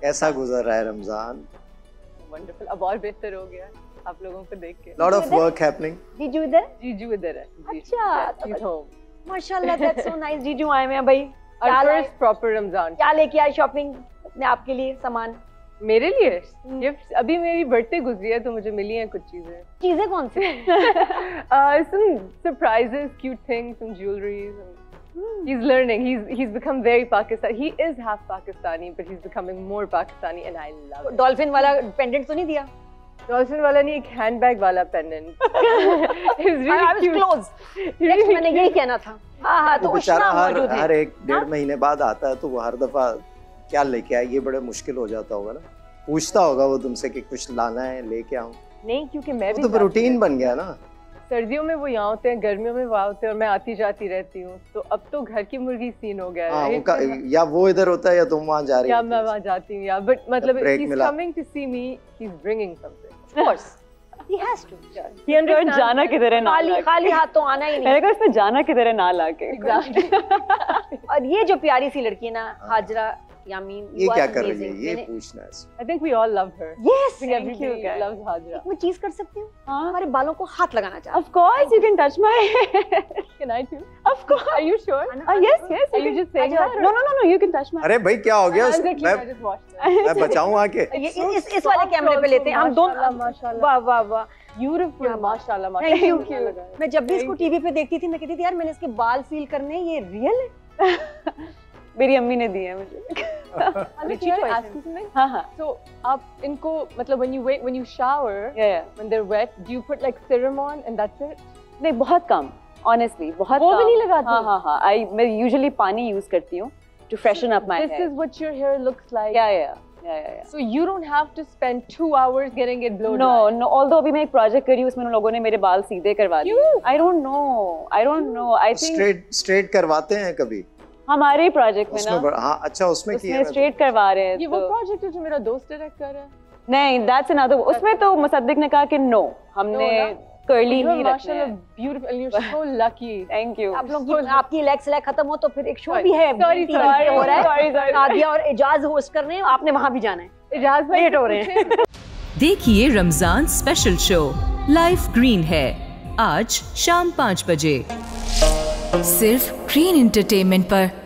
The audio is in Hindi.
कैसा गुजर रहा है रमजान? वंडरफुल, अब और बेहतर हो गया आप लोगों को देख के। Lot of work happening. जीजू इधर? जीजू इधर है। अच्छा, माशाल्लाह, दैट्स सो नाइस। जीजू आए हैं भाई। क्या फर्स्ट प्रॉपर रमजान। क्या लेके आए शॉपिंग अपने आपके लिए सामान? मेरे लिए गिफ्ट, अभी मेरी बर्थडे गुजरी है तो मुझे मिली हैं कुछ चीजें। चीजें कौन सी? some surprises, cute things, some jewelry. He's learning. He's become very Pakistani. He is half Pakistani, but he's becoming more Pakistani, and I love it. Dolphin वाला पेंडेंट तो नहीं दिया? डॉल्फिन वाला नहीं, एक हैंडबैग वाला pendant. I was close. Next मैंने यही कहना था। हाँ, तो बेचारा हर एक 1.5 महीने बाद आता है तो वो हर दफा क्या लेके आए, ये बड़े मुश्किल हो जाता होगा ना। पूछता होगा वो तुमसे कि कुछ लाना है, लेके आऊं? नहीं, क्योंकि मैं भी तो रूटीन बन गया ना। सर्दियों में वो यहाँ होते हैं, गर्मियों में वहाँ होते हैं, और मैं आती जाती रहती हूँ, तो अब तो घर की मुर्गी सीन हो गया है। या वो इधर होता है या तुम वहाँ जा रही हो? या मैं वहाँ जाती हूँ, या बट मतलब he's coming to see me, he's bringing something. Of course, he has to. He understands. जाना किधर है ना, खाली हाथ तो आना ही नहीं। मैंने कहा इसमें जाना किधर है ना लाके। और ये जो प्यारी सी लड़की है ना, हाजरा यामीन, ये क्या कर रही है, ये पूछना है। I think we all love her. Yes, everybody loves Hajra. मैं चीज कर सकती हूँ? हमारे बालों को हाथ लगाना चाहती हूँ। Of course, you can touch my hair. Can I too? Of course. Are you sure? Yes, yes. Are you just saying that? No, you can touch my. अरे भाई क्या हो गया? मैं बचाऊँ आके? इस वाले कैमरे पे लेते हैं हम दोनों। वाह वाह वाह, ब्यूटीफुल, माशाल्लाह, थैंक यू। मैं जब भी इसको टीवी पे देखती थी मैं कहती थी यार मैंने इसके बाल फील करने, ये रियल है। मेरी अम्मी ने दी है मुझे। हाँ। So आप इनको मतलब when you shower, when they're wet, do you put like serum on and that's it? नहीं, बहुत कम, honestly, बहुत कम। वो भी नहीं लगाती? हाँ। मैं usually पानी use करती हूँ to freshen up my hair. This is what your hair looks like. Yeah. So you don't have to spend 2 hours getting it blow dry. No. Although अभी मैं एक project कर रही हूँ, उसमें उन लोगों ने मेरे बाल सीधे करवा दिए। I don't know. I think straight करवाते हैं कभी? हमारे प्रोजेक्ट में ना। हाँ, अच्छा, उसमें स्ट्रेट करवा रहे हैं। ये वो प्रोजेक्ट है जो मेरा दोस्त डायरेक्ट कर रहा है। नहीं, दैट्स अनदर। उसमें तो मुसद्दिक ने कहा कि नो, हमने कर्ली ही रखना है। Beautiful, you are so lucky. Thank you. आप लोग आपकी लेक्स खत्म हो तो फिर एक शो भी है, सॉरी हो रहा है, नादिया और एजाज होस्ट कर रहे हैं, आपने वहाँ भी जाना है। एजाज भाई लेट हो रहे हैं। देखिए Ramzan special show life green है आज शाम 5 बजे सिर्फ ग्रीन एंटरटेनमेंट पर।